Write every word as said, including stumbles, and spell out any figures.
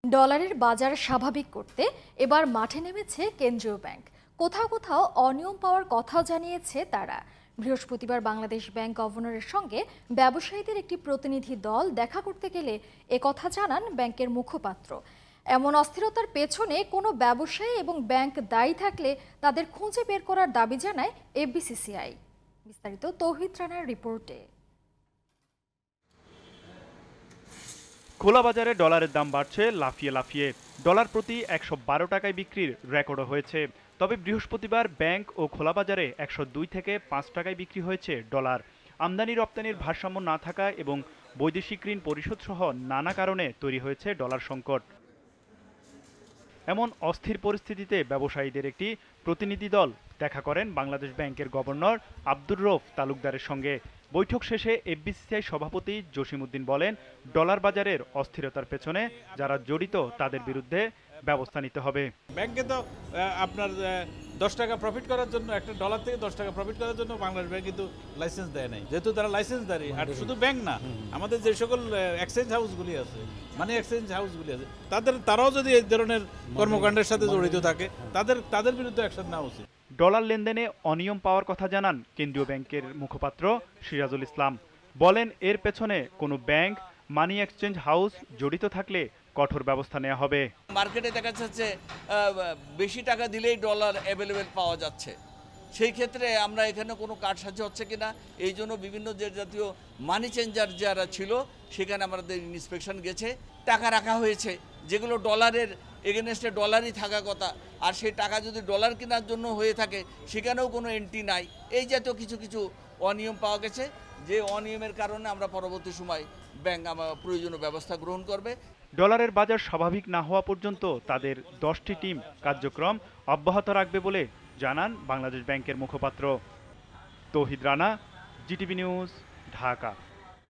ডলারের বাজার স্বাভাবিক করতে এবার মাঠে নেমেছে কেন্দ্রীয় ব্যাংক। কোথাও কোথাও অনিয়ম পাওয়ার কথাও জানিয়েছে তারা। বৃহস্পতিবার বাংলাদেশ ব্যাংক গভর্নরের সঙ্গে ব্যবসায়ীদের একটি প্রতিনিধি দল দেখা করতে গেলে একথা জানান ব্যাংকের মুখপাত্র। এমন অস্থিরতার পেছনে কোনো ব্যবসায়ী এবং ব্যাংক দায়ী থাকলে তাদের খুঁজে বের করার দাবি জানায় এফবিসিসিআই। বিস্তারিত তৌহিদ রানার রিপোর্টে। খোলা বাজারে ডলারের দাম বাড়ছে লাফিয়ে লাফিয়ে। ডলার প্রতি একশো বারো টাকায় বিক্রির রেকর্ডও হয়েছে। তবে বৃহস্পতিবার ব্যাংক ও খোলা বাজারে একশো দুই থেকে পাঁচ টাকায় বিক্রি হয়েছে ডলার। আমদানি রপ্তানির ভারসাম্য না থাকা এবং বৈদেশিক ঋণ পরিশোধ সহ নানা কারণে তৈরি হয়েছে ডলার সংকট। এমন অস্থির পরিস্থিতিতে ব্যবসায়ীদের একটি প্রতিনিধি দল দেখা করেন বাংলাদেশ ব্যাংকের গভর্নর আব্দুর রউফ তালুকদারের সঙ্গে। বৈঠক শেষে এফবিসিসিআই সভাপতি জসিমউদ্দিন বলেন, ডলার বাজারের অস্থিরতার পেছনে যারা জড়িত তাদের বিরুদ্ধে ব্যবস্থা নিতে হবে। ব্যাংকে তো আপনার দশ টাকা প্রফিট করার জন্য, একটা ডলার থেকে দশ টাকা প্রফিট করার জন্য বাংলাদেশ ব্যাংক কিন্তু লাইসেন্স দেয় নাই। যেহেতু তারা লাইসেন্সদারি, আর শুধু ব্যাংক না, আমাদের যে সকল এক্সচেঞ্জ হাউসগুলি আছে, মানি এক্সচেঞ্জ হাউসগুলি আছে, তাদের তারাও যদি এই ধরনের কর্মকাণ্ডের সাথে জড়িত থাকে, তাদের তাদের বিরুদ্ধে অ্যাকশন নেওয়া উচিত। ডলার লেনদেনে অনিয়ম পাওয়ার কথা জানান কেন্দ্রীয় ব্যাংকের মুখপাত্র সিরাজুল ইসলাম। বলেন, এর পেছনে কোনো ব্যাংক, মানি এক্সচেঞ্জ হাউস জড়িত থাকলে কঠোর ব্যবস্থা নেওয়া হবে। মার্কেটে দেখা যাচ্ছে বেশি টাকা দিলেই ডলার অ্যাভেলেবেল পাওয়া যাচ্ছে। সেই ক্ষেত্রে আমরা এখানে কোনো কারসাজি হচ্ছে কিনা, এই জন্য বিভিন্ন যে জাতীয় মানি চেঞ্জার যারা ছিল সেখানে আমাদের ইন্সপেকশন গেছে, টাকা রাখা হয়েছে যেগুলো ডলারের এগেনস্টে ডলারই থাকা কথা, আর সেই টাকা যদি ডলার কেনার জন্য হয়ে থাকে সেখানেও কোনো এন্ট্রি নাই। এই জাতীয় কিছু কিছু অনিয়ম পাওয়া গেছে, যে অনিয়মের কারণে আমরা পরবর্তী সময় ব্যাংক আমার প্রয়োজনীয় ব্যবস্থা গ্রহণ করবে। ডলারের বাজার স্বাভাবিক না হওয়া পর্যন্ত তাদের দশটি টিম কার্যক্রম অব্যাহত রাখবে বলে জানান বাংলাদেশ ব্যাংকের মুখপাত্র। Tauhid Rana, GTV news, Dhaka.